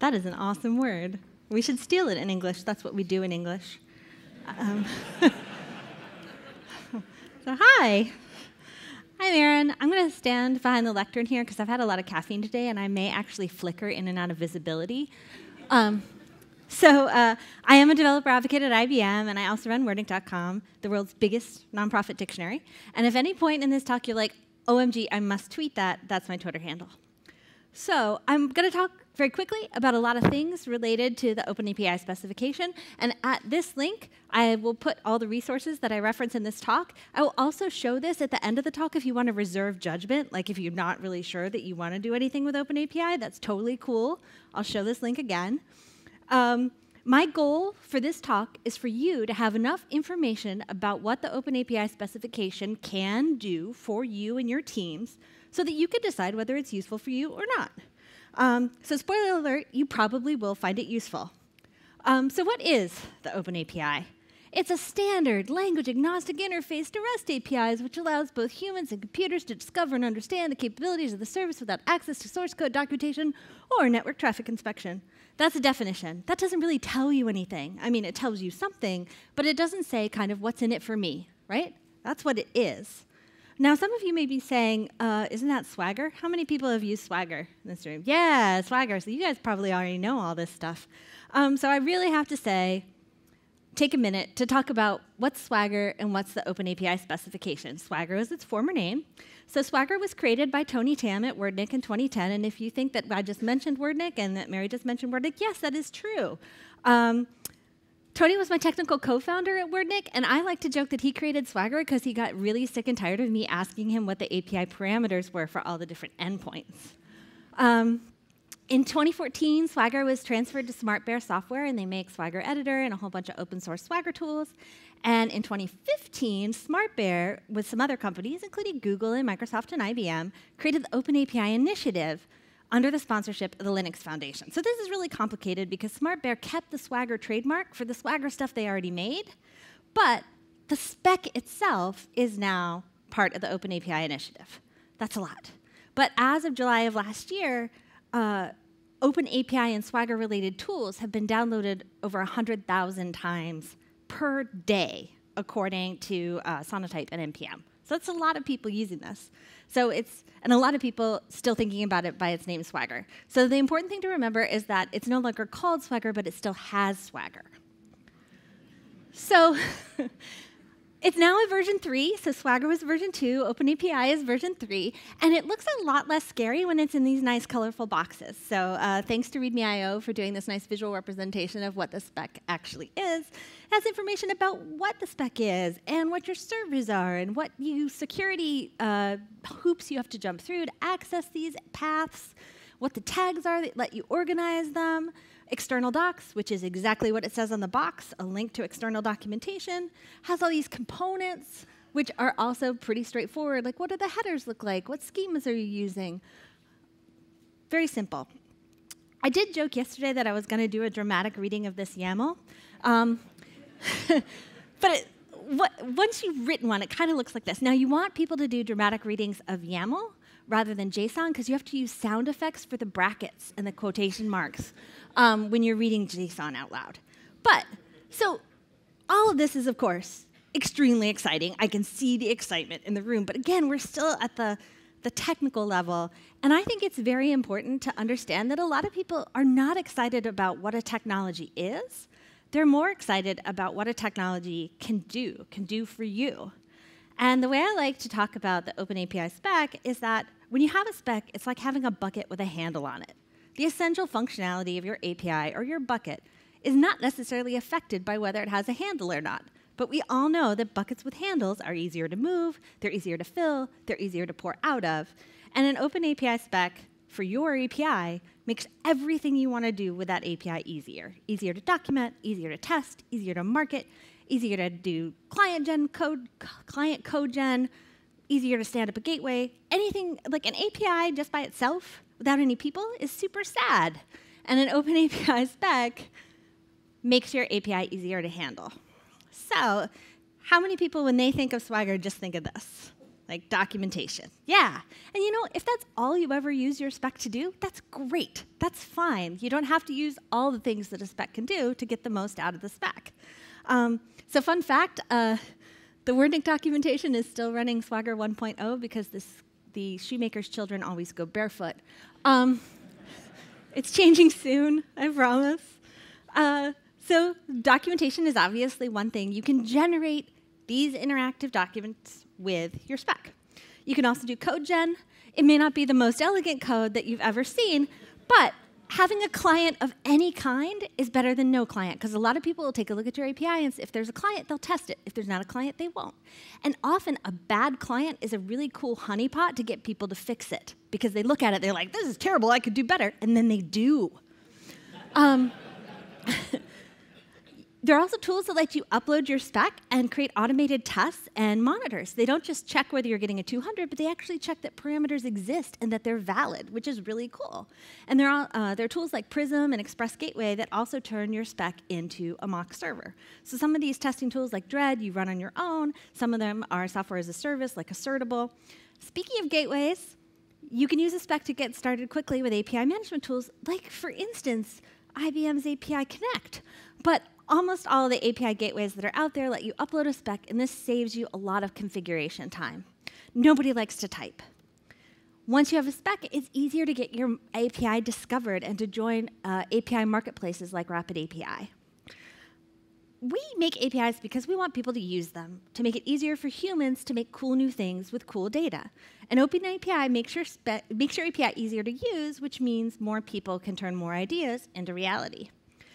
That is an awesome word. We should steal it in English. That's what we do in English. So hi. I'm Erin. I'm going to stand behind the lectern here because I've had a lot of caffeine today, and I may actually flicker in and out of visibility. I am a developer advocate at IBM, and I also run Wordnik.com, the world's biggest nonprofit dictionary. And if any point in this talk you're like, OMG, I must tweet that, that's my Twitter handle. So I'm going to talk very quickly about a lot of things related to the OpenAPI specification. And at this link, I will put all the resources that I reference in this talk. I will also show this at the end of the talk if you want to reserve judgment, like if you're not really sure that you want to do anything with OpenAPI. That's totally cool. I'll show this link again. My goal for this talk is for you to have enough information about what the OpenAPI specification can do for you and your teams so that you can decide whether it's useful for you or not. So spoiler alert, you probably will find it useful. So what is the OpenAPI? It's a standard language-agnostic interface to REST APIs, which allows both humans and computers to discover and understand the capabilities of the service without access to source code documentation or network traffic inspection. That's a definition. That doesn't really tell you anything. I mean, it tells you something, but it doesn't say kind of what's in it for me, right? That's what it is. Now, some of you may be saying, isn't that Swagger? How many people have used Swagger in this room? Yeah, Swagger. So you guys probably already know all this stuff. So I really have to say, take a minute to talk about what's Swagger and what's the OpenAPI specification. Swagger is its former name. So Swagger was created by Tony Tam at Wordnik in 2010. And if you think that I just mentioned Wordnik and that Mary just mentioned Wordnik, yes, that is true. Tony was my technical co-founder at Wordnik, and I like to joke that he created Swagger because he got really sick and tired of me asking him what the API parameters were for all the different endpoints. In 2014, Swagger was transferred to SmartBear Software, and they make Swagger Editor and a whole bunch of open source Swagger tools. And in 2015, SmartBear, with some other companies, including Google and Microsoft and IBM, created the OpenAPI initiative under the sponsorship of the Linux Foundation. So this is really complicated because SmartBear kept the Swagger trademark for the Swagger stuff they already made, but the spec itself is now part of the OpenAPI initiative. That's a lot. But as of July of last year, OpenAPI and Swagger-related tools have been downloaded over 100,000 times per day, according to Sonatype and NPM. So that's a lot of people using this. And a lot of people still thinking about it by its name, Swagger. So the important thing to remember is that it's no longer called Swagger, but it still has Swagger. So it's now in version 3. So Swagger was version 2. OpenAPI is version 3. And it looks a lot less scary when it's in these nice, colorful boxes. So thanks to README.io for doing this nice visual representation of what the spec actually is. It has information about what the spec is and what your servers are and what security hoops you have to jump through to access these paths, what the tags are that let you organize them, external docs, which is exactly what it says on the box, a link to external documentation, has all these components, which are also pretty straightforward, like what do the headers look like? What schemas are you using? Very simple. I did joke yesterday that I was going to do a dramatic reading of this YAML. But once you've written one, it kind of looks like this. Now, you want people to do dramatic readings of YAML rather than JSON, because you have to use sound effects for the brackets and the quotation marks when you're reading JSON out loud. So all of this is, of course, extremely exciting. I can see the excitement in the room. But again, we're still at the technical level. And I think it's very important to understand that a lot of people are not excited about what a technology is. They're more excited about what a technology can do for you. And the way I like to talk about the OpenAPI spec is that when you have a spec, it's like having a bucket with a handle on it. The essential functionality of your API or your bucket is not necessarily affected by whether it has a handle or not. But we all know that buckets with handles are easier to move, they're easier to fill, they're easier to pour out of. And an OpenAPI spec for your API makes everything you want to do with that API easier. Easier to document, easier to test, easier to market, easier to do client code gen, easier to stand up a gateway. Anything, like an API just by itself, without any people, is super sad. And an OpenAPI spec makes your API easier to handle. So how many people, when they think of Swagger, just think of this? like documentation. Yeah. And you know, if that's all you ever use your spec to do, that's great. That's fine. You don't have to use all the things that a spec can do to get the most out of the spec. So fun fact, the WordNik documentation is still running Swagger 1.0 because the shoemaker's children always go barefoot. It's changing soon, I promise. So documentation is obviously one thing. You can generate these interactive documents with your spec. You can also do code gen. It may not be the most elegant code that you've ever seen, but having a client of any kind is better than no client, because a lot of people will take a look at your API, and if there's a client, they'll test it. If there's not a client, they won't. And often, a bad client is a really cool honeypot to get people to fix it, because they look at it, they're like, this is terrible, I could do better, and then they do. There are also tools that let you upload your spec and create automated tests and monitors. They don't just check whether you're getting a 200, but they actually check that parameters exist and that they're valid, which is really cool. And there are tools like Prism and Express Gateway that also turn your spec into a mock server. So some of these testing tools like Dread, you run on your own. Some of them are software as a service like Assertable. Speaking of gateways, you can use a spec to get started quickly with API management tools, like, for instance, IBM's API Connect. But almost all of the API gateways that are out there let you upload a spec, and this saves you a lot of configuration time. Nobody likes to type. Once you have a spec, it's easier to get your API discovered and to join API marketplaces like RapidAPI. We make APIs because we want people to use them, to make it easier for humans to make cool new things with cool data. And OpenAPI makes your API easier to use, which means more people can turn more ideas into reality.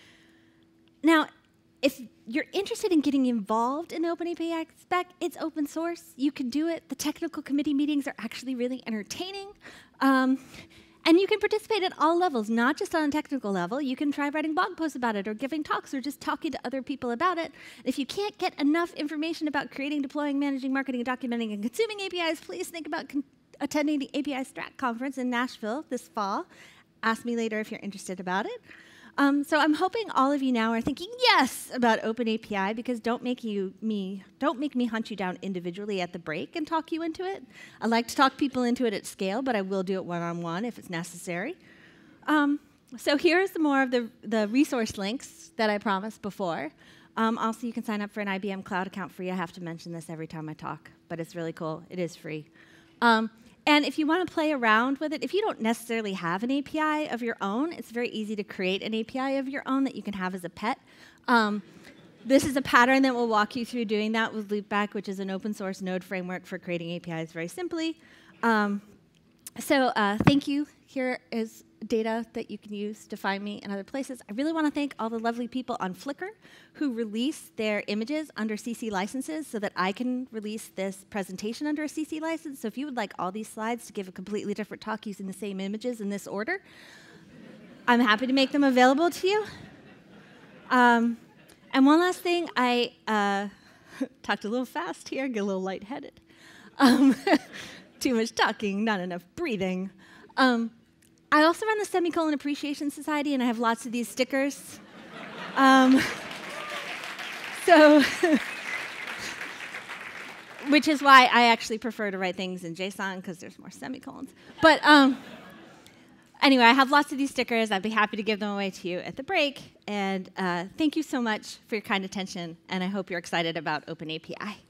Now, if you're interested in getting involved in OpenAPI spec, it's open source. You can do it. The technical committee meetings are actually really entertaining. And you can participate at all levels, not just on a technical level. You can try writing blog posts about it or giving talks or just talking to other people about it. If you can't get enough information about creating, deploying, managing, marketing, documenting, and consuming APIs, please think about attending the API Strat conference in Nashville this fall. Ask me later if you're interested about it. So I'm hoping all of you now are thinking yes about OpenAPI, because don't make me hunt you down individually at the break and talk you into it. I like to talk people into it at scale, but I will do it one-on-one if it's necessary. So here's more of the resource links that I promised before. Also, you can sign up for an IBM Cloud account free. I have to mention this every time I talk, but it's really cool. It is free. And if you want to play around with it, if you don't necessarily have an API of your own, it's very easy to create an API of your own that you can have as a pet. This is a pattern that will walk you through doing that with Loopback, which is an open source node framework for creating APIs very simply. Thank you. Here is data that you can use to find me in other places. I really want to thank all the lovely people on Flickr who release their images under CC licenses so that I can release this presentation under a CC license. So if you would like all these slides to give a completely different talk using the same images in this order, I'm happy to make them available to you. And one last thing, I talked a little fast here, get a little lightheaded. Too much talking, not enough breathing. I also run the Semicolon Appreciation Society, and I have lots of these stickers. Which is why I actually prefer to write things in JSON, because there's more semicolons. But anyway, I have lots of these stickers. I'd be happy to give them away to you at the break. And thank you so much for your kind attention, and I hope you're excited about OpenAPI.